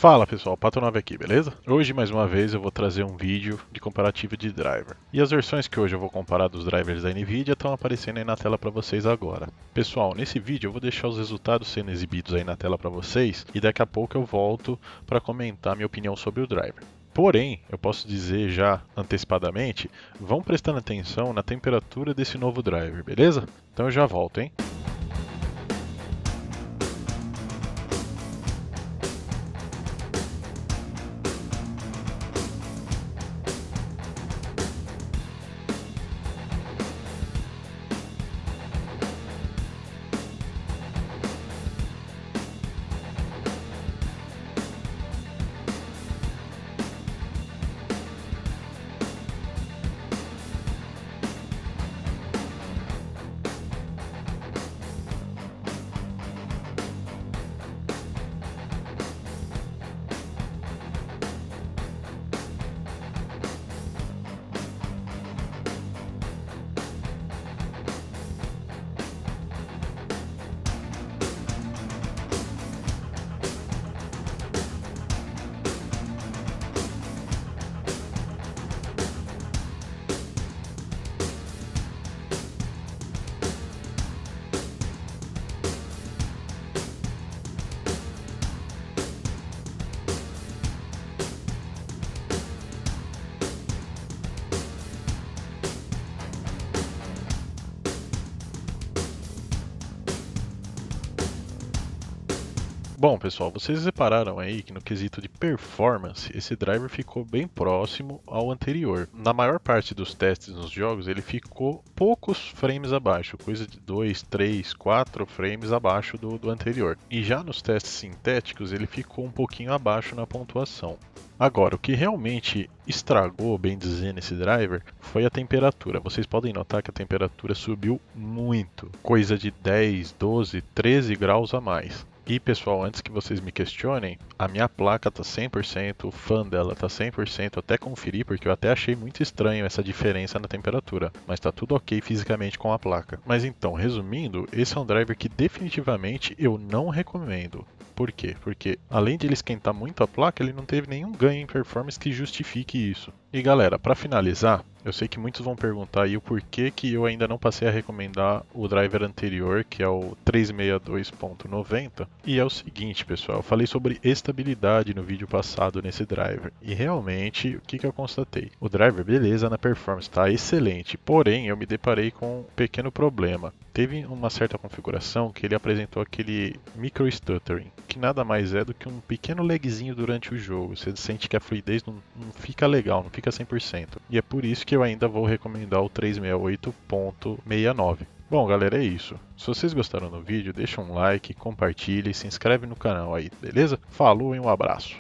Fala pessoal, Pato9 aqui, beleza? Hoje mais uma vez eu vou trazer um vídeo de comparativo de driver. E as versões que hoje eu vou comparar dos drivers da Nvidia estão aparecendo aí na tela para vocês agora. Pessoal, nesse vídeo eu vou deixar os resultados sendo exibidos aí na tela para vocês e daqui a pouco eu volto para comentar minha opinião sobre o driver. Porém, eu posso dizer já antecipadamente, vão prestando atenção na temperatura desse novo driver, beleza? Então eu já volto, hein? Bom, pessoal, vocês repararam aí que no quesito de performance, esse driver ficou bem próximo ao anterior. Na maior parte dos testes nos jogos, ele ficou poucos frames abaixo, coisa de 2, 3, 4 frames abaixo do anterior. E já nos testes sintéticos, ele ficou um pouquinho abaixo na pontuação. Agora, o que realmente estragou, bem dizendo, esse driver foi a temperatura. Vocês podem notar que a temperatura subiu muito, coisa de 10, 12, 13 graus a mais. E pessoal, antes que vocês me questionem, a minha placa tá 100%, o fan dela tá 100%, até conferir porque eu até achei muito estranho essa diferença na temperatura, mas tá tudo ok fisicamente com a placa. Mas então, resumindo, esse é um driver que definitivamente eu não recomendo. Por quê? Porque além de ele esquentar muito a placa, ele não teve nenhum ganho em performance que justifique isso. E galera, para finalizar, eu sei que muitos vão perguntar aí o porquê que eu ainda não passei a recomendar o driver anterior, que é o 362.90. E é o seguinte, pessoal, eu falei sobre estabilidade no vídeo passado nesse driver. E realmente, o que eu constatei? O driver, beleza, na performance está excelente, porém eu me deparei com um pequeno problema. Teve uma certa configuração que ele apresentou aquele micro stuttering, que nada mais é do que um pequeno lagzinho durante o jogo. Você sente que a fluidez não fica legal, não fica 100%. E é por isso que eu ainda vou recomendar o 368.69. Bom, galera, é isso. Se vocês gostaram do vídeo, deixa um like, compartilhe e se inscreve no canal aí, beleza? Falou e um abraço.